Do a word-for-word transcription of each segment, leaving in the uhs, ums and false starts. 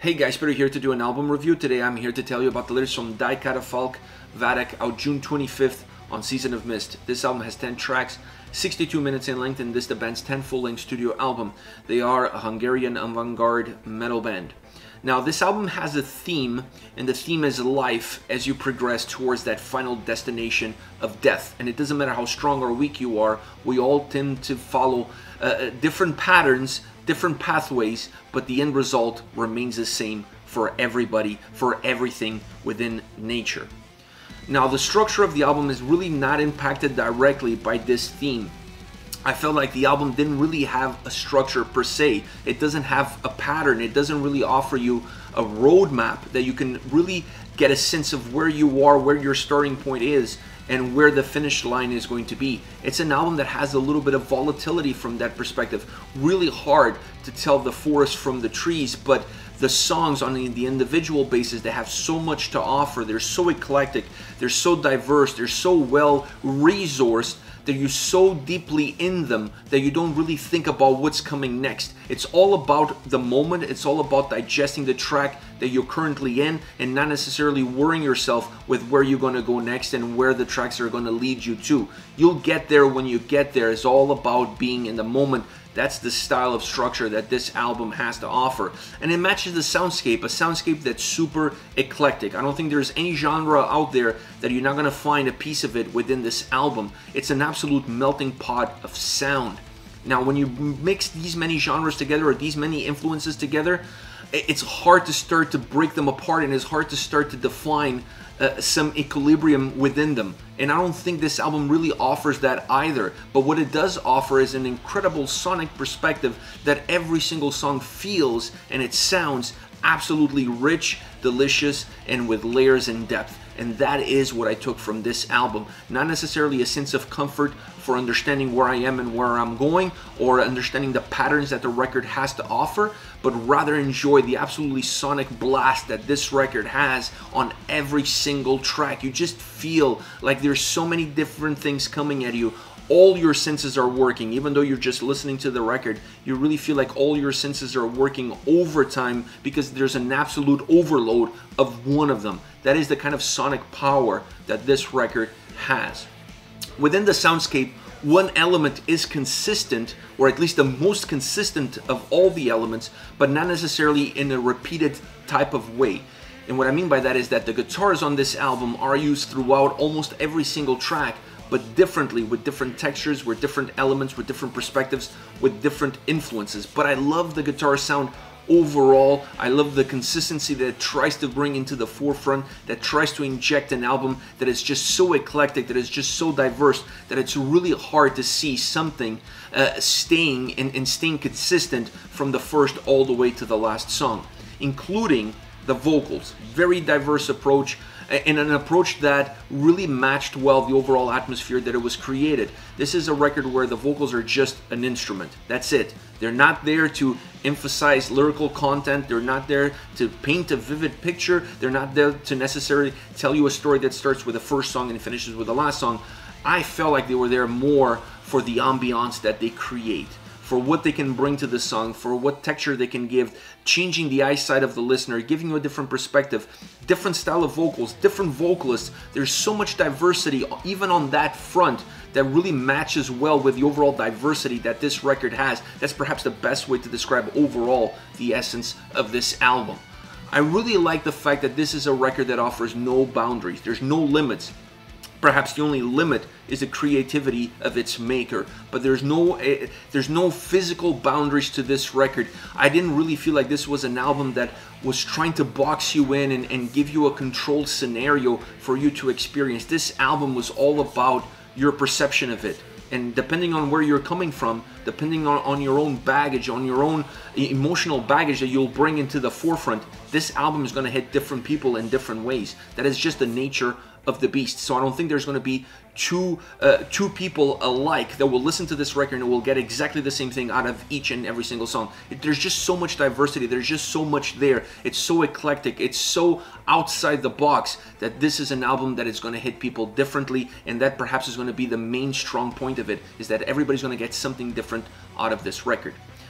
Hey guys, Peter here to do an album review. Today I'm here to tell you about the latest from Die Catafalque Vadek, out June twenty-fifth on Season of Mist. This album has ten tracks, sixty-two minutes in length, and this is the band's tenth full-length studio album. They are a Hungarian avant-garde metal band. Now this album has a theme, and the theme is life as you progress towards that final destination of death. And it doesn't matter how strong or weak you are, we all tend to follow uh, different patterns, different pathways, but the end result remains the same for everybody, for everything within nature. Now the structure of the album is really not impacted directly by this theme. I felt like the album didn't really have a structure per se. It doesn't have a pattern. It doesn't really offer you a roadmap that you can really get a sense of where you are, where your starting point is, and where the finish line is going to be. It's an album that has a little bit of volatility from that perspective. Really hard to tell the forest from the trees, but the songs on the, the individual basis, they have so much to offer. They're so eclectic, they're so diverse, they're so well resourced that you're so deeply in them that you don't really think about what's coming next. It's all about the moment, it's all about digesting the track that you're currently in and not necessarily worrying yourself with where you're gonna go next and where the tracks are gonna lead you to. You'll get there when you get there. It's all about being in the moment. That's the style of structure that this album has to offer. And it matches the soundscape, a soundscape that's super eclectic. I don't think there's any genre out there that you're not gonna find a piece of it within this album. It's an absolute melting pot of sound. Now, when you mix these many genres together or these many influences together, it's hard to start to break them apart, and it's hard to start to define uh, some equilibrium within them. And I don't think this album really offers that either. But what it does offer is an incredible sonic perspective that every single song feels, and it sounds absolutely rich, delicious, and with layers and depth. And that is what I took from this album. Not necessarily a sense of comfort for understanding where I am and where I'm going, or understanding the patterns that the record has to offer, but rather enjoy the absolutely sonic blast that this record has on every single track. You just feel like there's so many different things coming at you. All your senses are working. Even though you're just listening to the record, you really feel like all your senses are working overtime because there's an absolute overload of one of them. That is the kind of sonic power that this record has. Within the soundscape, one element is consistent, or at least the most consistent of all the elements, but not necessarily in a repeated type of way. And what I mean by that is that the guitars on this album are used throughout almost every single track, but differently, with different textures, with different elements, with different perspectives, with different influences. But I love the guitar sound overall. I love the consistency that it tries to bring into the forefront, that tries to inject an album that is just so eclectic, that is just so diverse, that it's really hard to see something uh, staying and, and staying consistent from the first all the way to the last song, including the vocals. Very diverse approach, and an approach that really matched well the overall atmosphere that it was created. This is a record where the vocals are just an instrument. That's it. They're not there to emphasize lyrical content. They're not there to paint a vivid picture. They're not there to necessarily tell you a story that starts with the first song and finishes with the last song. I felt like they were there more for the ambiance that they create, for what they can bring to the song, for what texture they can give, changing the eyesight of the listener, giving you a different perspective, different style of vocals, different vocalists. There's so much diversity even on that front that really matches well with the overall diversity that this record has. That's perhaps the best way to describe overall the essence of this album. I really like the fact that this is a record that offers no boundaries. There's no limits. Perhaps the only limit is the creativity of its maker, but there's no uh, there's no physical boundaries to this record. I didn't really feel like this was an album that was trying to box you in and, and give you a controlled scenario for you to experience. This album was all about your perception of it. And depending on where you're coming from, depending on, on your own baggage, on your own emotional baggage that you'll bring into the forefront, this album is going to hit different people in different ways. That is just the nature of the beast. So I don't think there's going to be two uh, two people alike that will listen to this record and will get exactly the same thing out of each and every single song. It, there's just so much diversity. There's just so much there. It's so eclectic. It's so outside the box that this is an album that is going to hit people differently, and that perhaps is going to be the main strong point of it, is that everybody's going to get something different out of this record.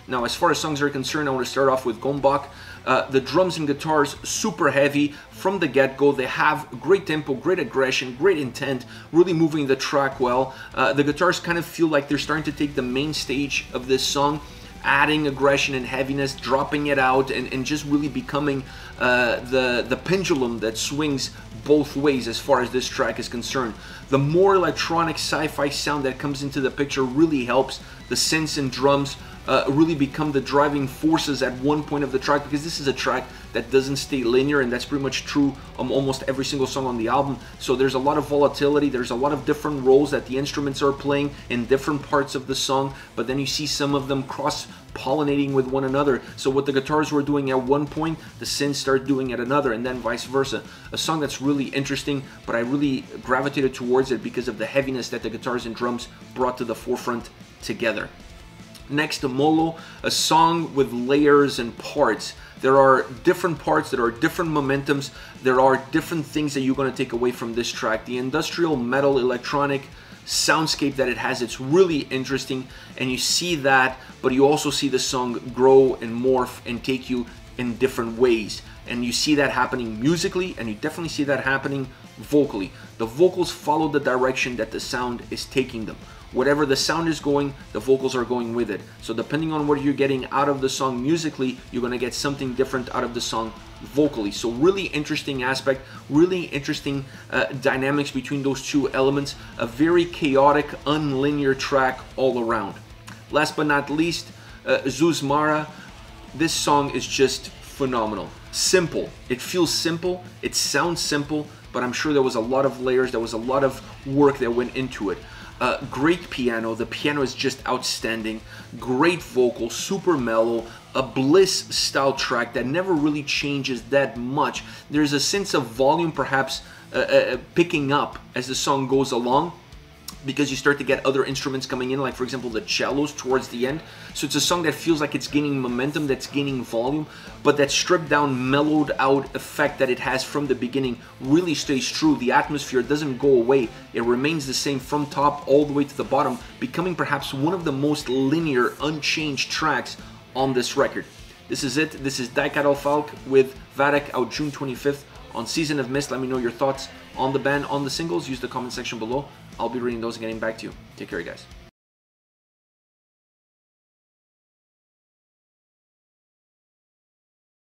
Now, as far as songs are concerned, I want to start off with Gombak. Uh, the drums and guitars, super heavy from the get-go. They have great tempo, great aggression, great intent, really moving the track well. Uh, the guitars kind of feel like they're starting to take the main stage of this song, adding aggression and heaviness, dropping it out, and, and just really becoming uh, the, the pendulum that swings both ways as far as this track is concerned. The more electronic sci-fi sound that comes into the picture really helps. The synths and drums uh, really become the driving forces at one point of the track, because this is a track that doesn't stay linear, and that's pretty much true on almost every single song on the album. So there's a lot of volatility, there's a lot of different roles that the instruments are playing in different parts of the song, but then you see some of them cross pollinating with one another. So what the guitars were doing at one point, the synths start doing at another, and then vice versa. A song that's really interesting, but I really gravitated towards it because of the heaviness that the guitars and drums brought to the forefront together. Next to Molo, a song with layers and parts. There are different parts, there are different momentums, there are different things that you're going to take away from this track. The industrial metal electronic soundscape that it has, it's really interesting, and you see that, but you also see the song grow and morph and take you in different ways, and you see that happening musically, and you definitely see that happening vocally. The vocals follow the direction that the sound is taking them. Whatever the sound is going, the vocals are going with it. So depending on what you're getting out of the song musically, you're going to get something different out of the song vocally. So really interesting aspect, really interesting uh, dynamics between those two elements. A very chaotic, unlinear track all around. Last but not least, uh, Zeus Mara. This song is just phenomenal. Simple. It feels simple. It sounds simple, but I'm sure there was a lot of layers. There was a lot of work that went into it. Uh, great piano. The piano is just outstanding. Great vocal, super mellow. A Bliss style track that never really changes that much. There's a sense of volume perhaps uh, uh, picking up as the song goes along, because you start to get other instruments coming in, like for example the cellos towards the end. So it's a song that feels like it's gaining momentum, that's gaining volume, but that stripped down, mellowed out effect that it has from the beginning really stays true. The atmosphere doesn't go away, it remains the same from top all the way to the bottom, becoming perhaps one of the most linear, unchanged tracks on this record. This is it. This is Die Catafalque with Vadek, out June twenty-fifth on Season of Mist. Let me know your thoughts on the band, on the singles. Use the comment section below. I'll be reading those and getting back to you. Take care, guys.